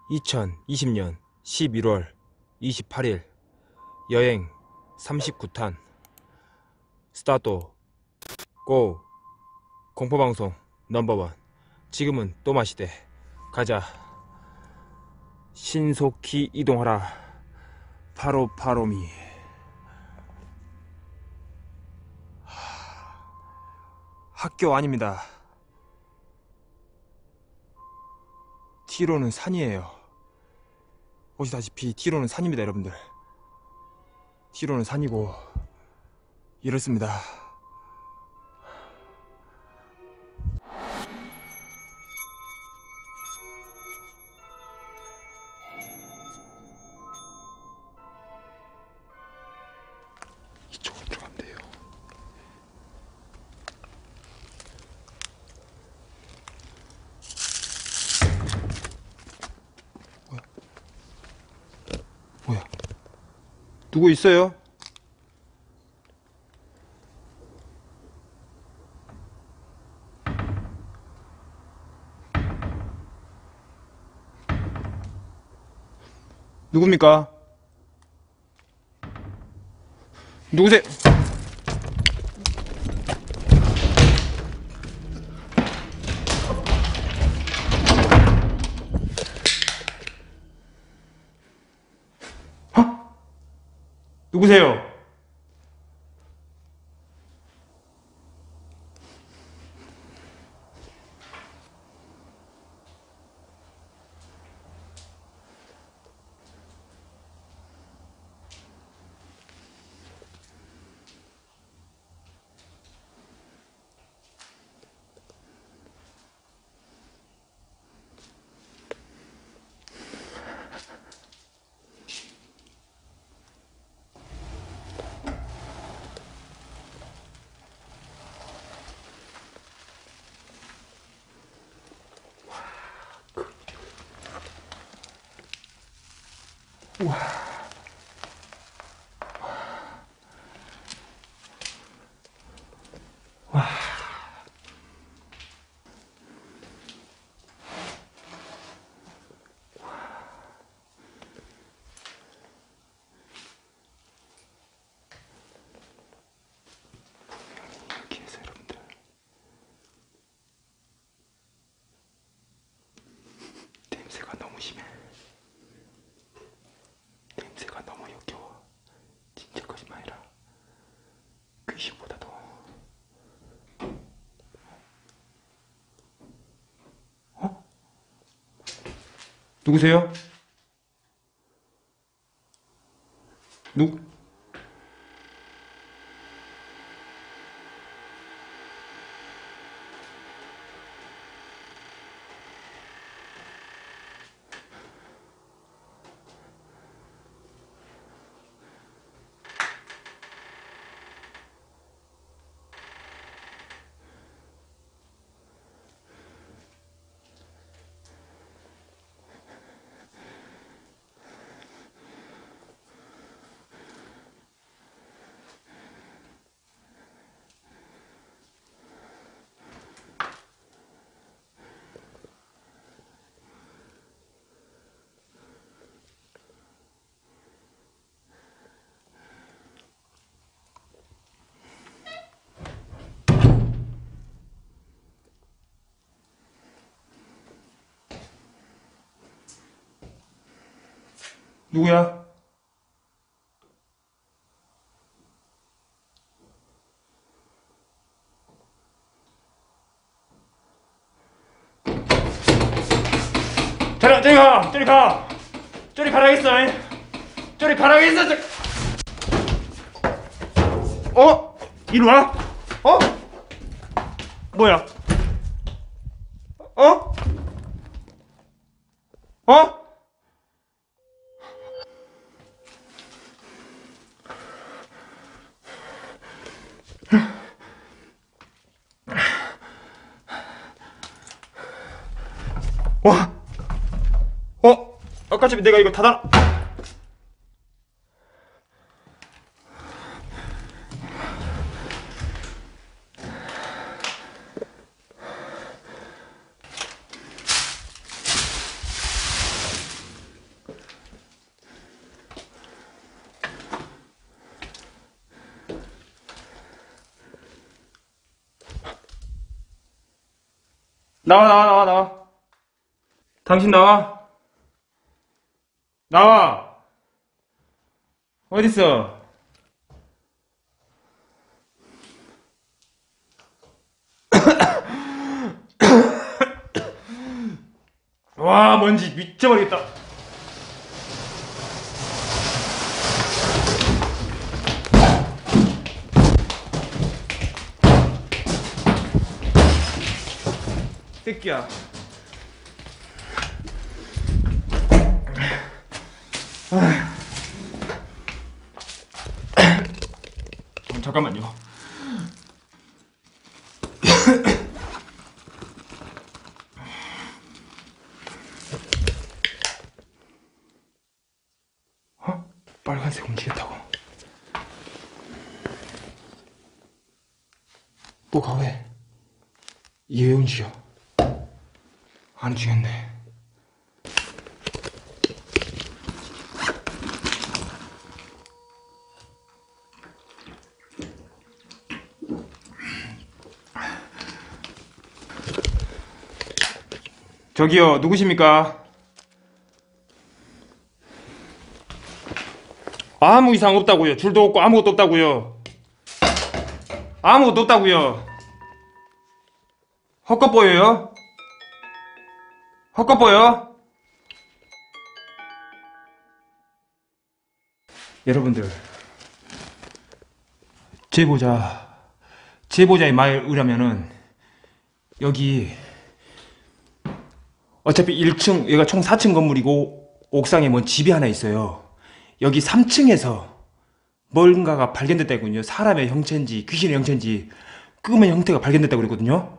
2020년 11월 28일 여행 39탄 스타트 고. 공포방송 넘버원. 지금은 또 마시대. 가자. 신속히 이동하라. 파로파로미. 학교 아닙니다. 뒤로는 산이에요. 보시다시피 뒤로는 산입니다, 여러분들. 뒤로는 산이고 이렇습니다. 이쪽으로 들어가면 돼요. 뭐야? 누구 있어요? 누굽니까? 누구세요? 어? 누구세요? 우와. 와. 이렇게 해서 여러분들 냄새가 너무 심해. 냄새가 너무 역겨워. 진짜 거짓말이라. 귀신보다도. 어? 누구세요? 누구? 누구야? 저리 가! 저리 가! 저리 가라겠어! 저리 가라겠어! 어? 이리 와? 어? 뭐야? 어? 어? 와! 아까 전에 내가 이거 닫아. 나와, 나와, 나와, 나와. 당신 나와. 나와. 어딨어? 와, 먼지 미쳐버리겠다. 새끼야. 잠깐만요. 빨간색 움직였다고. 뭐가 왜? 이게 왜 움직여? 안 움직였네. 저기요, 누구십니까? 아무 이상 없다고요. 줄도 없고 아무것도 없다고요. 아무것도 없다고요. 헛것 보여요? 헛것 보여? 여러분들, 제보자의 말에 의하면은 여기 어차피 1층, 여기가 총 4층 건물이고 옥상에 뭔 집이 하나 있어요. 여기 3층에서 뭔가가 발견됐다군요. 사람의 형체인지 귀신의 형체인지 꿈의 형태가 발견됐다고 그랬거든요.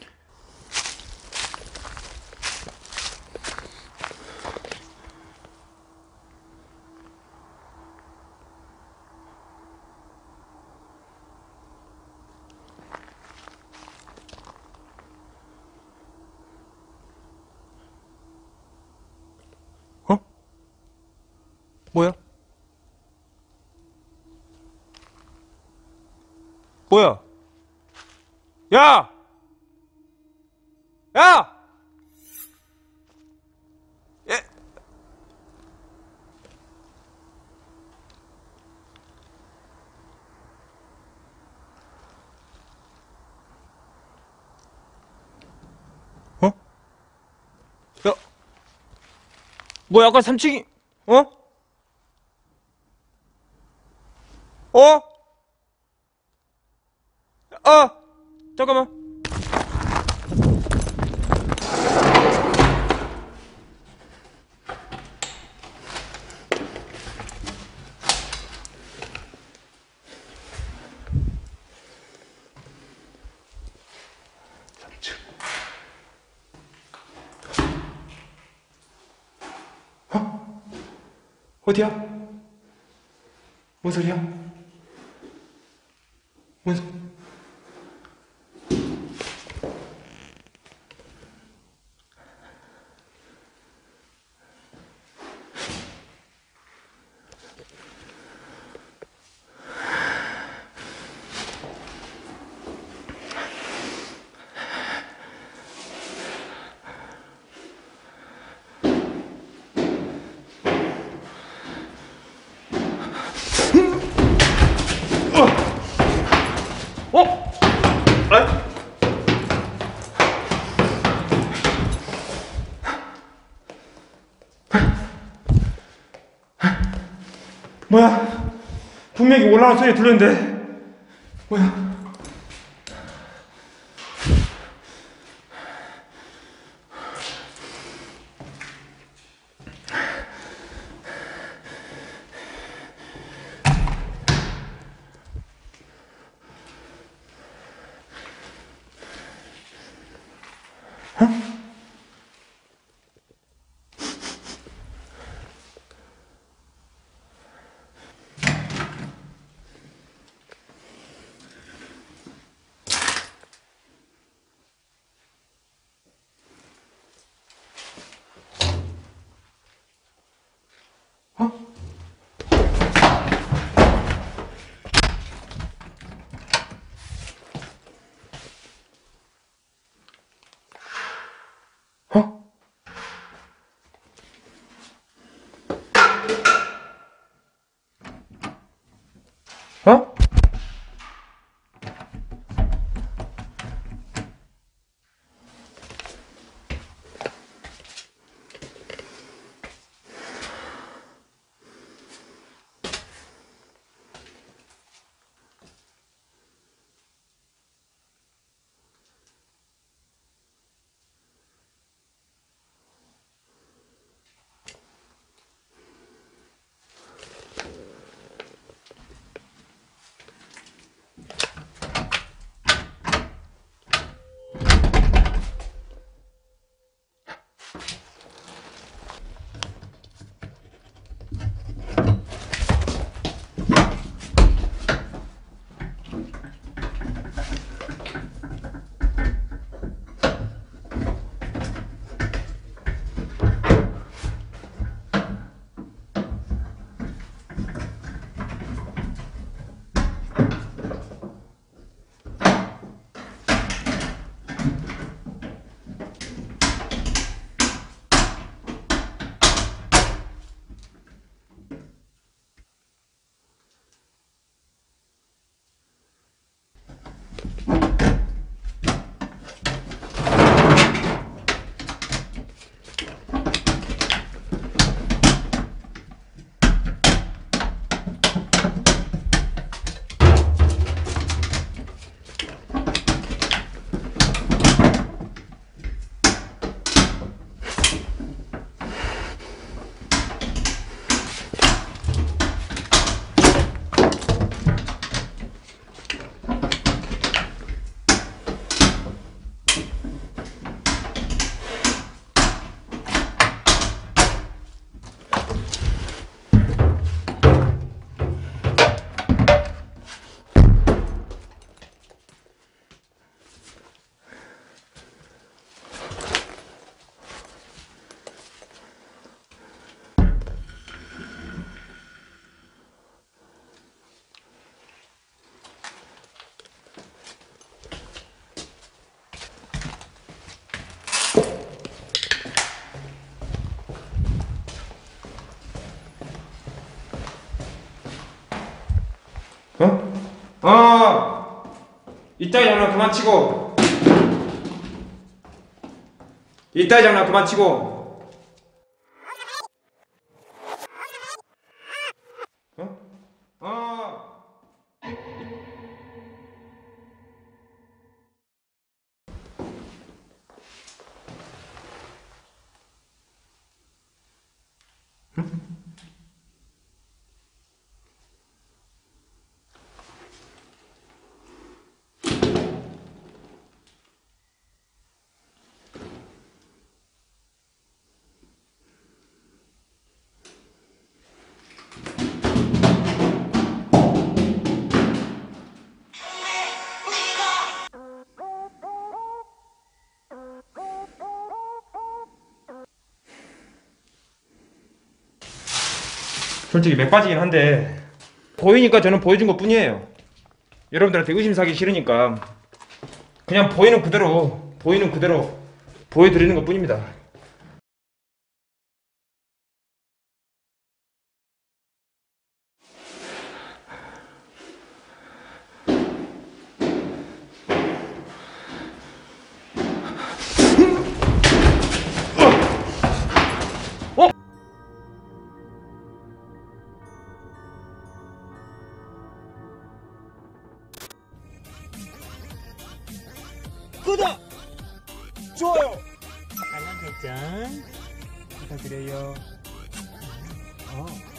어? 뭐야? 뭐야? 야! 야! 예? 어? 야! 뭐야, 아까 3층이, 어? 어? 잠깐만. 어디야? 뭔 소리야? 뭔 소... 어? 아? 뭐야? 분명히 올라가는 소리 들렸는데 뭐야? 이따위 장난 그만 치고. 이따위 장난 그만 치고. 솔직히 맥빠지긴 한데 보이니까 저는 보여준 것 뿐이에요. 여러분들한테 의심 사기 싫으니까 그냥 보이는 그대로 보여드리는 것 뿐입니다. 구독! 좋아요! 알람 설정 부탁드려요.